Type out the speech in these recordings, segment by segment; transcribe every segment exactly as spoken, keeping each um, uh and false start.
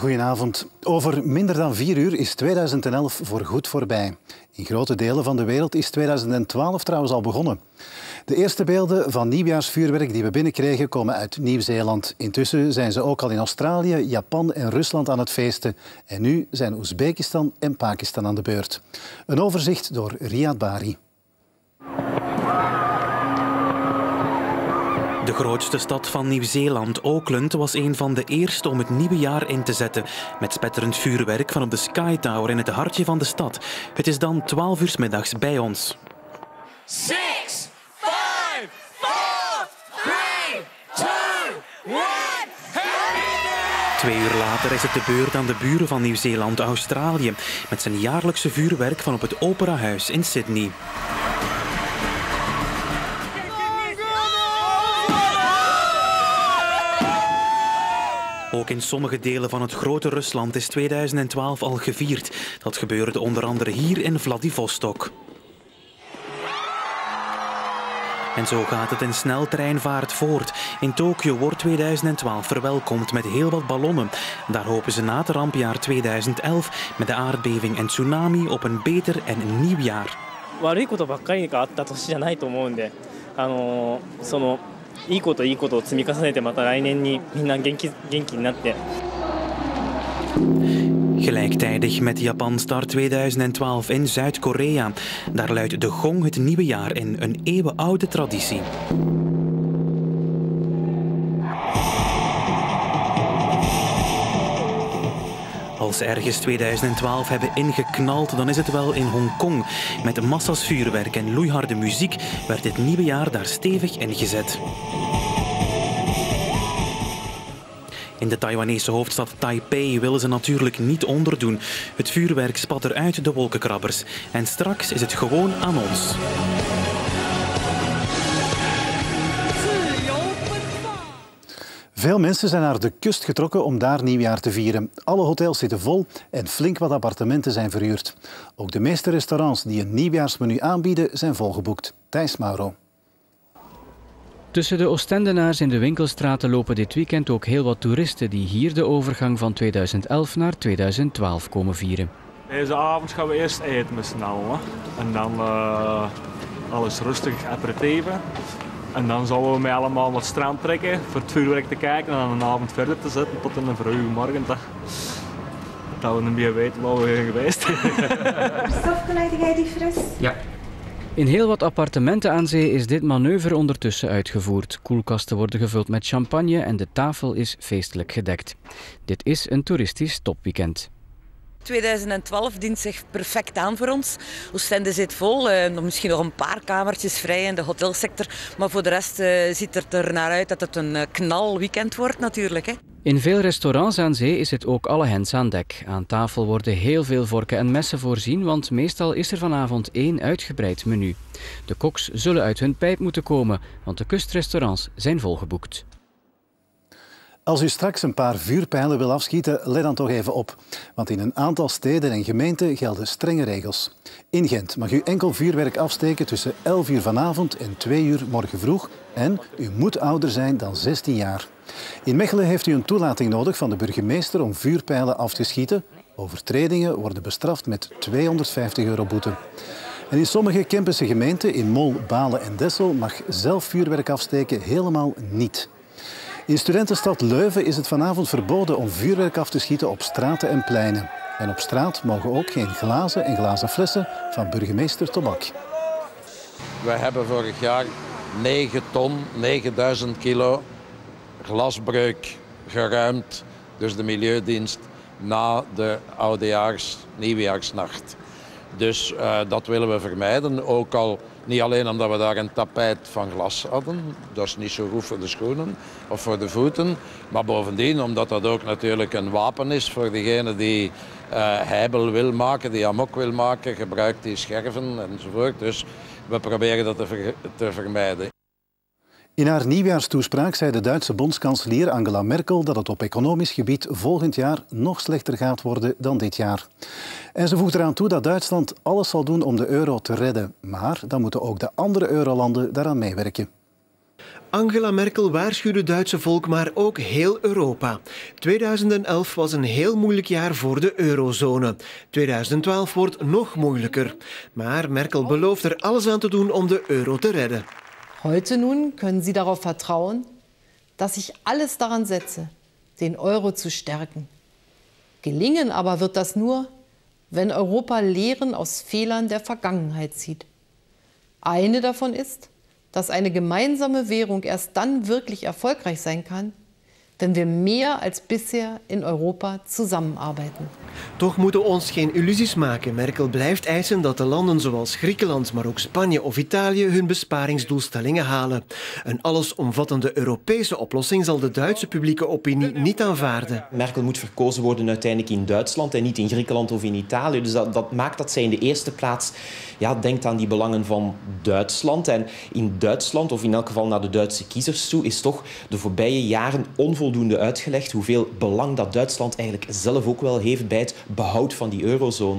Goedenavond. Over minder dan vier uur is tweeduizend elf voorgoed voorbij. In grote delen van de wereld is tweeduizend twaalf trouwens al begonnen. De eerste beelden van nieuwjaarsvuurwerk die we binnenkregen komen uit Nieuw-Zeeland. Intussen zijn ze ook al in Australië, Japan en Rusland aan het feesten. En nu zijn Oezbekistan en Pakistan aan de beurt. Een overzicht door Riyad Bari. De grootste stad van Nieuw-Zeeland, Auckland, was een van de eerste om het nieuwe jaar in te zetten. Met spetterend vuurwerk van op de Sky Tower in het hartje van de stad. Het is dan twaalf uur 's middags bij ons. Six, five, four, three, two, one. Twee uur later is het de beurt aan de buren van Nieuw-Zeeland, Australië, met zijn jaarlijkse vuurwerk van op het Operahuis in Sydney. Ook in sommige delen van het grote Rusland is tweeduizend twaalf al gevierd. Dat gebeurde onder andere hier in Vladivostok. En zo gaat het in sneltreinvaart voort. In Tokio wordt tweeduizend twaalf verwelkomd met heel wat ballonnen. Daar hopen ze na het rampjaar tweeduizend elf met de aardbeving en tsunami op een beter en een nieuw jaar. 悪いことばっかりがあった年じゃないと思うんで、あのそのいいこといいことを積み重ねてまた来年にみんな元気元気になって。 Gelijktijdig met Japan start tweeduizend twaalf in Zuid-Korea. Daar luidt de gong het nieuwe jaar in, een eeuwenoude traditie. Als ze ergens tweeduizend twaalf hebben ingeknald, dan is het wel in Hongkong. Met massa's vuurwerk en loeiharde muziek werd dit nieuwe jaar daar stevig ingezet. In de Taiwanese hoofdstad Taipei willen ze natuurlijk niet onderdoen. Het vuurwerk spat eruit de wolkenkrabbers. En straks is het gewoon aan ons. Veel mensen zijn naar de kust getrokken om daar nieuwjaar te vieren. Alle hotels zitten vol en flink wat appartementen zijn verhuurd. Ook de meeste restaurants die een nieuwjaarsmenu aanbieden zijn volgeboekt. Thijs Mauro. Tussen de Oostendenaars in de winkelstraten lopen dit weekend ook heel wat toeristen die hier de overgang van tweeduizend elf naar tweeduizend twaalf komen vieren. Deze avond gaan we eerst eten met z'n allen. En dan uh, alles rustig aperitieven. En dan zullen we met allemaal naar het strand trekken voor het vuurwerk te kijken en dan een avond verder te zetten tot in een vroege morgen. Dat, dat we niet meer weten waar we zijn geweest. Stofgeluid, jij die fris? Ja. In heel wat appartementen aan zee is dit manoeuvre ondertussen uitgevoerd. Koelkasten worden gevuld met champagne en de tafel is feestelijk gedekt. Dit is een toeristisch topweekend. tweeduizend twaalf dient zich perfect aan voor ons. Oostende zit vol, uh, misschien nog een paar kamertjes vrij in de hotelsector. Maar voor de rest uh, ziet het er naar uit dat het een uh, knalweekend wordt natuurlijk. Hè. In veel restaurants aan zee is het ook alle hens aan dek. Aan tafel worden heel veel vorken en messen voorzien, want meestal is er vanavond één uitgebreid menu. De koks zullen uit hun pijp moeten komen, want de kustrestaurants zijn volgeboekt. Als u straks een paar vuurpijlen wil afschieten, let dan toch even op. Want in een aantal steden en gemeenten gelden strenge regels. In Gent mag u enkel vuurwerk afsteken tussen elf uur vanavond en twee uur morgen vroeg. En u moet ouder zijn dan zestien jaar. In Mechelen heeft u een toelating nodig van de burgemeester om vuurpijlen af te schieten. Overtredingen worden bestraft met tweehonderdvijftig euro boete. En in sommige Kempense gemeenten, in Mol, Balen en Dessel, mag zelf vuurwerk afsteken helemaal niet. In studentenstad Leuven is het vanavond verboden om vuurwerk af te schieten op straten en pleinen. En op straat mogen ook geen glazen en glazen flessen van burgemeester Tobak. We hebben vorig jaar negen ton, negenduizend kilo glasbreuk geruimd. Dus de Milieudienst na de oudejaars, nieuwjaarsnacht. Dus uh, dat willen we vermijden. Ook al niet alleen omdat we daar een tapijt van glas hadden. Dat is niet zo goed voor de schoenen of voor de voeten. Maar bovendien omdat dat ook natuurlijk een wapen is voor degene die uh, heibel wil maken, die amok wil maken, gebruikt die scherven enzovoort. Dus we proberen dat te, ver te vermijden. In haar nieuwjaarstoespraak zei de Duitse bondskanselier Angela Merkel dat het op economisch gebied volgend jaar nog slechter gaat worden dan dit jaar. En ze voegt eraan toe dat Duitsland alles zal doen om de euro te redden. Maar dan moeten ook de andere eurolanden daaraan meewerken. Angela Merkel waarschuwde het Duitse volk, maar ook heel Europa. tweeduizend elf was een heel moeilijk jaar voor de eurozone. tweeduizend twaalf wordt nog moeilijker. Maar Merkel belooft er alles aan te doen om de euro te redden. Heute nun können Sie darauf vertrauen, dass ich alles daran setze, den Euro zu stärken. Gelingen aber wird das nur, wenn Europa Lehren aus Fehlern der Vergangenheit zieht. Eine davon ist, dass eine gemeinsame Währung erst dann wirklich erfolgreich sein kann, wenn wir mehr als bisher in Europa zusammenarbeiten. Toch moeten we ons geen illusies maken. Merkel blijft eisen dat de landen zoals Griekenland, maar ook Spanje of Italië hun besparingsdoelstellingen halen. Een allesomvattende Europese oplossing zal de Duitse publieke opinie niet aanvaarden. Merkel moet verkozen worden uiteindelijk in Duitsland en niet in Griekenland of in Italië. Dus dat, dat maakt dat zij in de eerste plaats ja, denkt aan die belangen van Duitsland. En in Duitsland, of in elk geval naar de Duitse kiezers toe, is toch de voorbije jaren onvoldoende uitgelegd hoeveel belang dat Duitsland eigenlijk zelf ook wel heeft bij het behoud van die eurozone.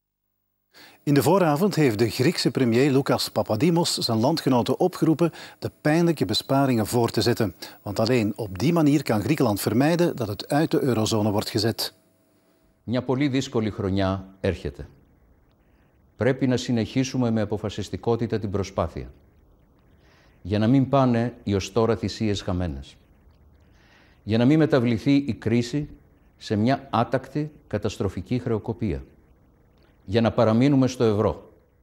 In de vooravond heeft de Griekse premier Lucas Papadimos zijn landgenoten opgeroepen de pijnlijke besparingen voor te zetten. Want alleen op die manier kan Griekenland vermijden dat het uit de eurozone wordt gezet. Μια πολύ δύσκολη χρονιά έρχεται. Πρέπει να συνεχίσουμε με αποφασιστικότητα την προσπάθεια. Για να μην πάνε οι ως τώρα θυσίες χαμένες. Για να μην μεταβληθεί η κρίση σε μια άτακτη καταστροφική χρεοκοπία. Για να παραμείνουμε στο ευρώ.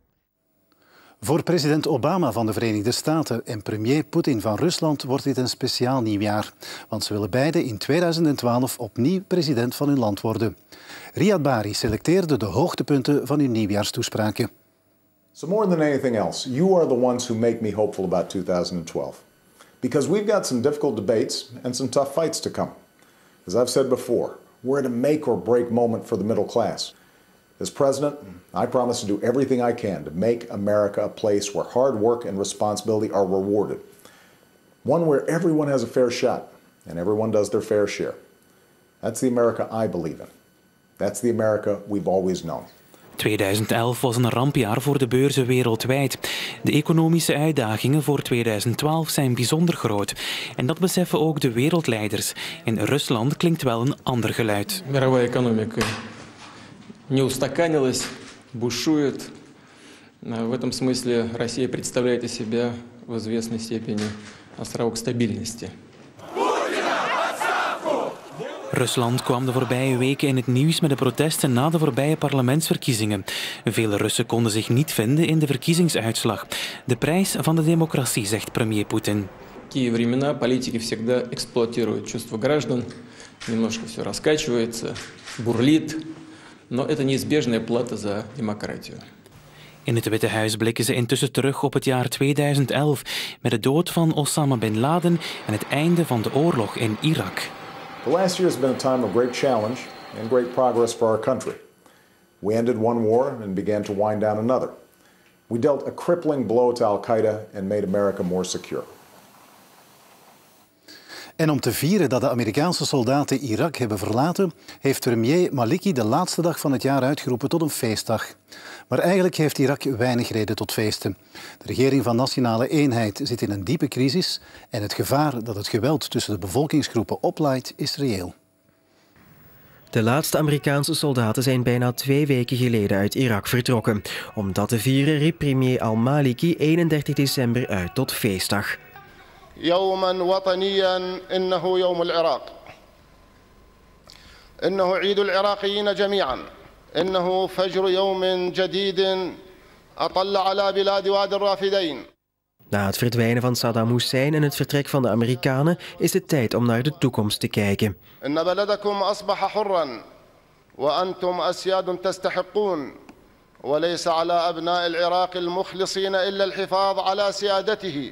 Voor president Obama van de Verenigde Staten en premier Poetin van Rusland wordt dit een speciaal nieuwjaar. Want ze willen beide in tweeduizend twaalf opnieuw president van hun land worden. Riyad Bari selecteerde de hoogtepunten van hun nieuwjaarstoespraken. So more than anything else, you are the ones who make me hopeful about two thousand twelve. Because we've got some difficult debates and some tough fights to come. As I've said before, we're at a make or break moment for the middle class. As president, I promise to do everything I can to make America a place where hard work and responsibility are rewarded. One where everyone has a fair shot and everyone does their fair share. That's the America I believe in. That's the America we've always known. tweeduizend elf was een rampjaar voor de beurzen wereldwijd. De economische uitdagingen voor tweeduizend twaalf zijn bijzonder groot. En dat beseffen ook de wereldleiders. In Rusland klinkt wel een ander geluid. Мировая экономика не устаканилась, бушует. В этом смысле Россия представляет из себя в известной степени островок стабильности. Rusland kwam de voorbije weken in het nieuws met de protesten na de voorbije parlementsverkiezingen. Vele Russen konden zich niet vinden in de verkiezingsuitslag. De prijs van de democratie, zegt premier Poetin. В такие времена политики всегда эксплуатируют чувства граждан. Немножко все раскачивается, бурлит. Но это неизбежная плата за демократию. In het Witte Huis blikken ze intussen terug op het jaar tweeduizend elf met de dood van Osama bin Laden en het einde van de oorlog in Irak. The last year has been a time of great challenge and great progress for our country. We ended one war and began to wind down another. We dealt a crippling blow to Al-Qaeda and made America more secure. En om te vieren dat de Amerikaanse soldaten Irak hebben verlaten, heeft premier Maliki de laatste dag van het jaar uitgeroepen tot een feestdag. Maar eigenlijk heeft Irak weinig reden tot feesten. De regering van Nationale Eenheid zit in een diepe crisis en het gevaar dat het geweld tussen de bevolkingsgroepen oplaait is reëel. De laatste Amerikaanse soldaten zijn bijna twee weken geleden uit Irak vertrokken. Om dat te vieren riep premier al-Maliki eenendertig december uit tot feestdag. يوما وطنيا إنه يوم العراق إنه عيد العراقيين جميعا إنه فجر يوم جديد أطل على بلاد وادي الرافدين. Na het verdwijnen van Saddam Hussein en het vertrek van de Amerikanen is het tijd om naar de toekomst te kijken. إن بلدكم أصبح حرا وأنتم أسياد تستحقون وليس على أبناء العراق المخلصين إلا الحفاظ على سيادته.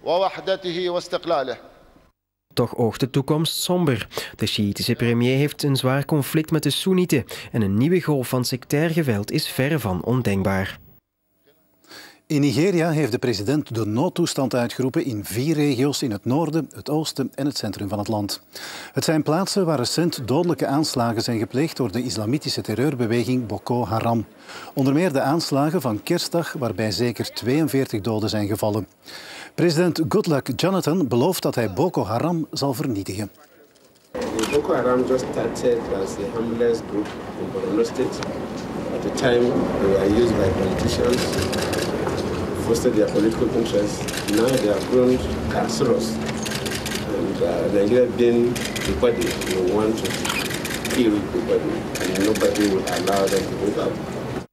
Toch oogt de toekomst somber. De Sjiitische premier heeft een zwaar conflict met de Soenieten en een nieuwe golf van sectair geweld is verre van ondenkbaar. In Nigeria heeft de president de noodtoestand uitgeroepen in vier regio's in het noorden, het oosten en het centrum van het land. Het zijn plaatsen waar recent dodelijke aanslagen zijn gepleegd door de islamitische terreurbeweging Boko Haram. Onder meer de aanslagen van Kerstdag, waarbij zeker tweeënveertig doden zijn gevallen. President Goodluck Jonathan belooft dat hij Boko Haram zal vernietigen. Boko Haram just started as a harmless group in Borno State. At the time, they were used by politicians to foster their political interests. Now they have grown cancerous. And uh, Nigeria being the body, they want to kill the body. And nobody will allow them to do that.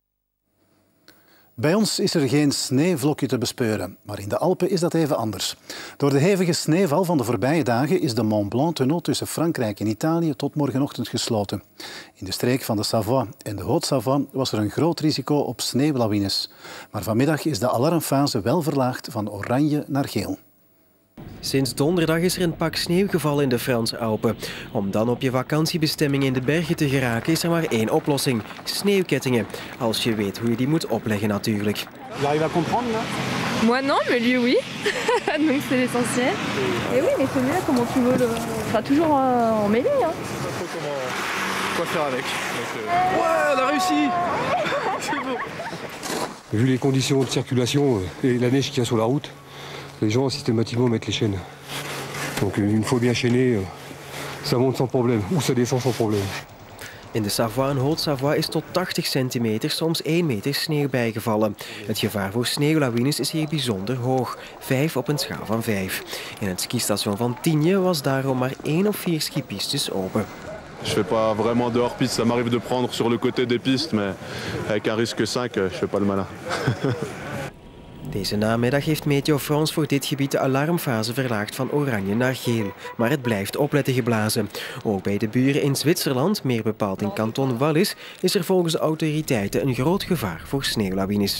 Bij ons is er geen sneeuwvlokje te bespeuren, maar in de Alpen is dat even anders. Door de hevige sneeuwval van de voorbije dagen is de Mont Blanc-tunnel tussen Frankrijk en Italië tot morgenochtend gesloten. In de streek van de Savoie en de Haute-Savoie was er een groot risico op sneeuwlawines. Maar vanmiddag is de alarmfase wel verlaagd van oranje naar geel. Sinds donderdag is er een pak sneeuw gevallen in de Franse Alpen. Om dan op je vakantiebestemming in de bergen te geraken is er maar één oplossing. Sneeuwkettingen. Als je weet hoe je die moet opleggen natuurlijk. Tu arrives à comprendre là? Moi non, mais lui oui. Donc c'est l'essentiel. Et oui, mais celui-là, comment tu veux le... Enfin, toujours euh, en mêlée. Hein. Quoi faire avec? Ouais, on a réussi. C'est bon. Vu les conditions de circulation et la neige qu'il y a sur la route, les gens systématiquement mettent les chaînes. Donc une fois bien chaîné, ça monte sans problème ou ça descend sans problème. In de Savoie en Haute-Savoie is tot tachtig centimeter, soms één meter sneeuw bijgevallen. Het gevaar voor sneeuwlawines is hier bijzonder hoog, vijf op een schaal van vijf. In het skistation van Tignes was daarom maar één of vier skipistes open. Je fais pas vraiment de hors-piste, ça m'arrive de prendre sur le côté des pistes, mais avec un risque cinq, je fais pas le malin. Deze namiddag heeft Meteo France voor dit gebied de alarmfase verlaagd van oranje naar geel. Maar het blijft opletten geblazen. Ook bij de buren in Zwitserland, meer bepaald in kanton Wallis, is er volgens de autoriteiten een groot gevaar voor sneeuwlawines.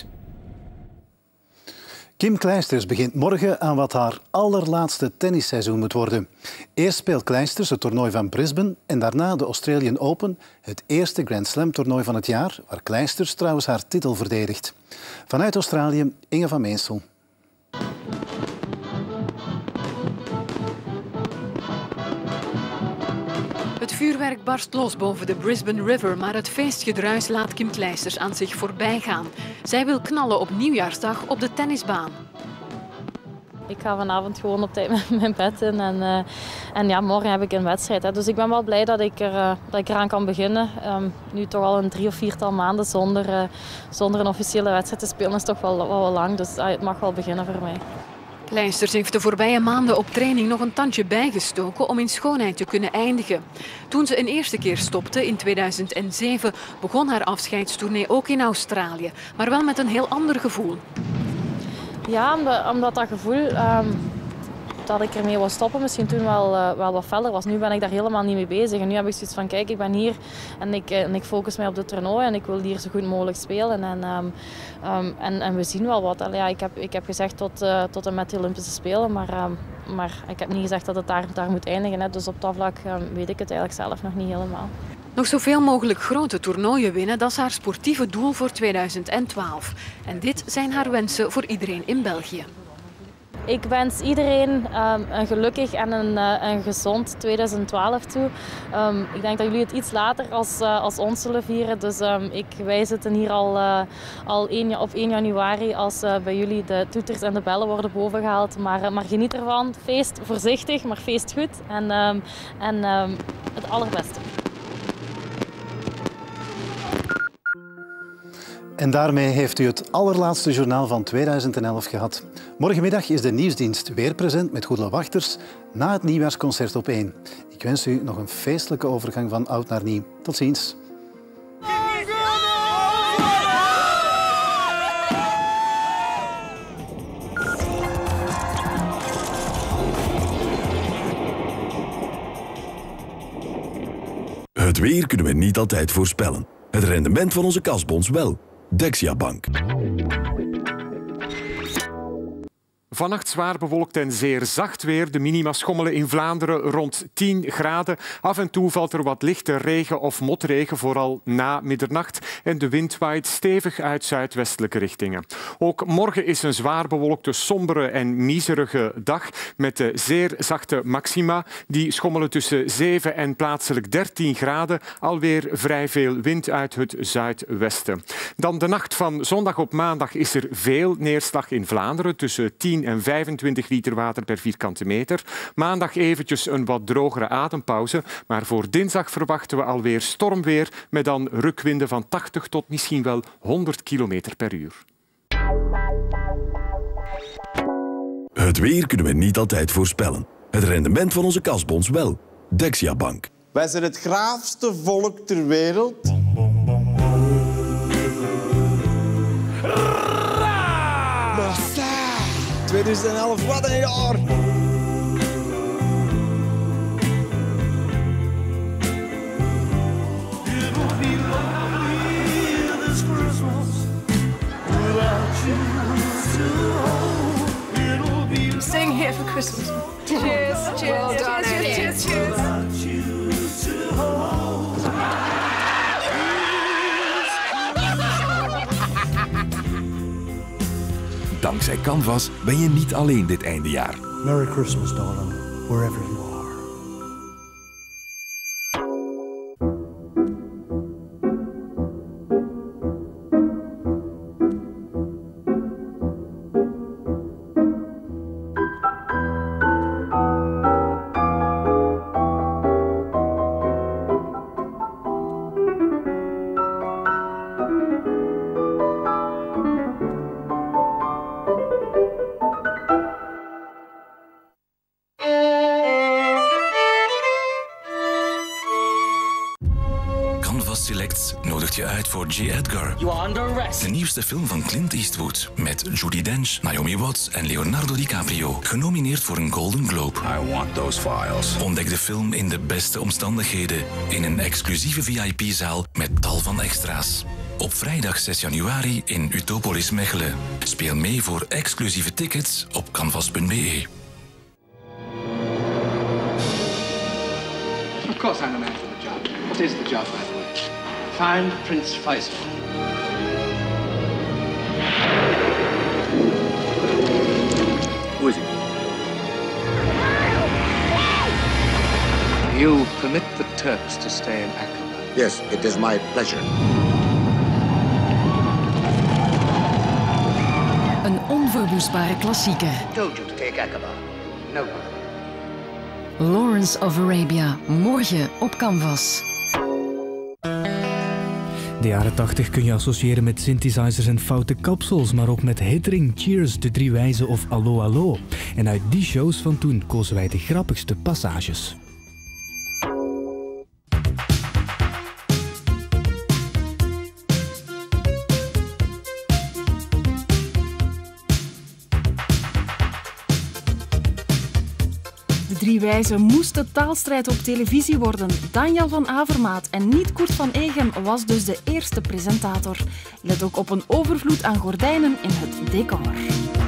Kim Clijsters begint morgen aan wat haar allerlaatste tennisseizoen moet worden. Eerst speelt Clijsters het toernooi van Brisbane en daarna de Australian Open, het eerste Grand Slam toernooi van het jaar, waar Clijsters trouwens haar titel verdedigt. Vanuit Australië, Inge van Meensel. Het vuurwerk barst los boven de Brisbane River, maar het feestgedruis laat Kim Clijsters aan zich voorbij gaan. Zij wil knallen op nieuwjaarsdag op de tennisbaan. Ik ga vanavond gewoon op tijd met mijn bed in en, uh, en ja, morgen heb ik een wedstrijd. Hè. Dus ik ben wel blij dat ik, er, uh, dat ik eraan kan beginnen. Um, nu toch al een drie of viertal maanden zonder, uh, zonder een officiële wedstrijd te spelen is toch wel, wel, wel lang. Dus uh, het mag wel beginnen voor mij. Clijsters heeft de voorbije maanden op training nog een tandje bijgestoken om in schoonheid te kunnen eindigen. Toen ze een eerste keer stopte in tweeduizend zeven begon haar afscheidstournee ook in Australië, maar wel met een heel ander gevoel. Ja, omdat, omdat dat gevoel um, dat ik ermee wou stoppen misschien toen wel, uh, wel wat feller was. Nu ben ik daar helemaal niet mee bezig. En nu heb ik zoiets van, kijk, ik ben hier en ik, en ik focus mij op het toernooi en ik wil hier zo goed mogelijk spelen. En, um, um, en, en we zien wel wat. Allee, ja, ik, heb, ik heb gezegd tot, uh, tot en met de Olympische Spelen, maar, um, maar ik heb niet gezegd dat het daar, daar moet eindigen. Hè. Dus op dat vlak um, weet ik het eigenlijk zelf nog niet helemaal. Nog zoveel mogelijk grote toernooien winnen, dat is haar sportieve doel voor tweeduizend twaalf. En dit zijn haar wensen voor iedereen in België. Ik wens iedereen um, een gelukkig en een, uh, een gezond tweeduizend twaalf toe. Um, ik denk dat jullie het iets later als, uh, als ons zullen vieren. Dus um, ik, wij zitten hier al, uh, al één, op één januari als uh, bij jullie de toeters en de bellen worden bovengehaald. Maar, uh, maar geniet ervan. Feest voorzichtig, maar feest goed. En, um, en um, het allerbeste. En daarmee heeft u het allerlaatste journaal van tweeduizend elf gehad. Morgenmiddag is de nieuwsdienst weer present met Goedele Wachters na het nieuwjaarsconcert op één. Ik wens u nog een feestelijke overgang van oud naar nieuw. Tot ziens. Het weer kunnen we niet altijd voorspellen. Het rendement van onze kasbons wel. Dexia Bank. Vannacht zwaar bewolkt en zeer zacht weer. De minima schommelen in Vlaanderen rond tien graden. Af en toe valt er wat lichte regen of motregen, vooral na middernacht. En de wind waait stevig uit zuidwestelijke richtingen. Ook morgen is een zwaar bewolkte, sombere en miserige dag met de zeer zachte maxima. Die schommelen tussen zeven en plaatselijk dertien graden. Alweer vrij veel wind uit het zuidwesten. Dan de nacht van zondag op maandag is er veel neerslag in Vlaanderen. Tussen tien en vijfentwintig liter water per vierkante meter. Maandag eventjes een wat drogere adempauze. Maar voor dinsdag verwachten we alweer stormweer met dan rukwinden van tachtig tot misschien wel honderd kilometer per uur. Het weer kunnen we niet altijd voorspellen. Het rendement van onze kasbons wel. Dexia Bank. Wij zijn het graafste volk ter wereld. twintig elf, wat een jaar! I'm staying here for Christmas. Cheers, cheers, well done, cheers, cheers, cheers, cheers. Dankzij Canvas ben je niet alleen dit eindejaar. Merry Christmas, darling, wherever you are. Select nodigt je uit voor J. Edgar. You are under arrest. De nieuwste film van Clint Eastwood met Judi Dench, Naomi Watts en Leonardo DiCaprio. Genomineerd voor een Golden Globe. I want those files. Ontdek de film in de beste omstandigheden in een exclusieve V I P-zaal met tal van extra's. Op vrijdag zes januari in Utopolis Mechelen. Speel mee voor exclusieve tickets op canvas punt b e. Of course I'm a man for the job. What is the job, by the way? Find Prince Faisal. Who is he? You permit the Turks to stay in Aqaba? Yes, it is my pleasure. Een onverwoestbare klassieker. Told you to take Aqaba. No. Lawrence of Arabia, morgen op Canvas. De jaren tachtig kun je associëren met synthesizers en foute kapsels, maar ook met Hitring, Cheers, De Drie Wijzen of Allo Allo. En uit die shows van toen kozen wij de grappigste passages. De Drie Wijzen moest de taalstrijd op televisie worden. Daniel van Avermaat en niet Koert van Egem was dus de eerste presentator. Let ook op een overvloed aan gordijnen in het decor.